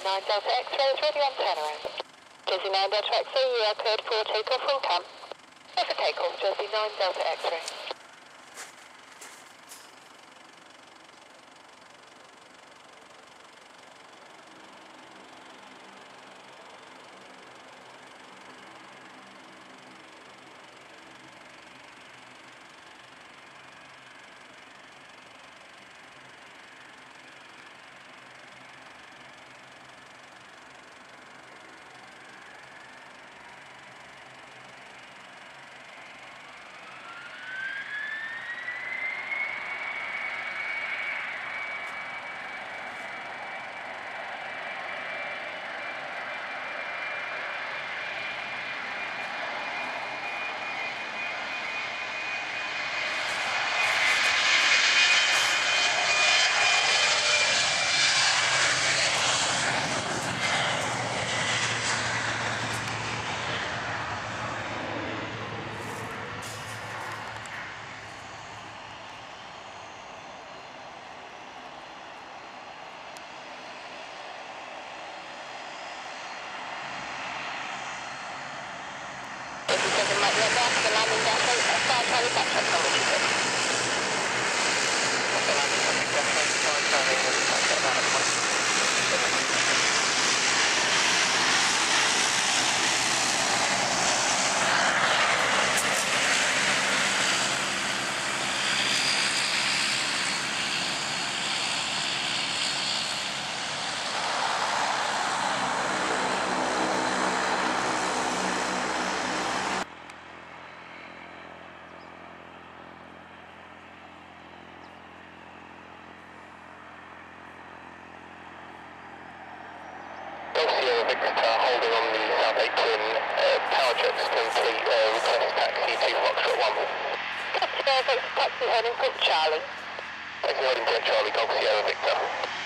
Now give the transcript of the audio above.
9 Delta X-ray is ready on turnaround. Jersey 9 Delta X-ray, you are cleared for takeoff from camp. For takeoff, Jersey 9 Delta X-ray. Holding on the South 8 twin, power checks complete, request taxi to Foxtrot 1. Taxi heading Port Charlie. Taxi heading Port Charlie, Golf Sierra Victor.